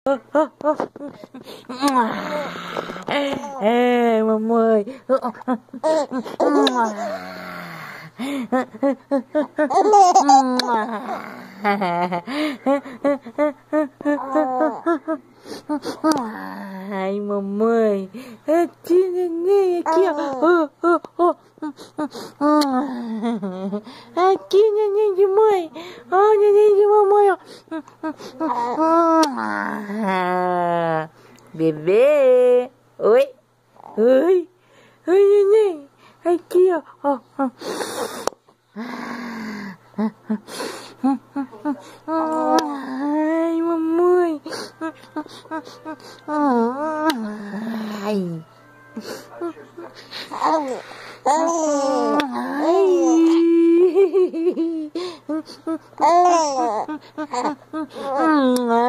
É, mamãe. Ai, mamãe. Aqui, neném, aqui, ó. Aqui, neném de mãe. Ó, neném de mamãe, ó. Bebê. Oi. Oi. Oi, neném. Aqui, ó. Ai, mamãe. Ai. Ai.